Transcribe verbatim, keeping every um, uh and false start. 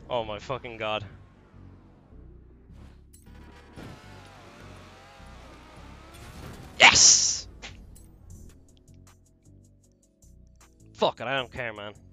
Oh my fucking god. Yes! Fuck it, I don't care, man.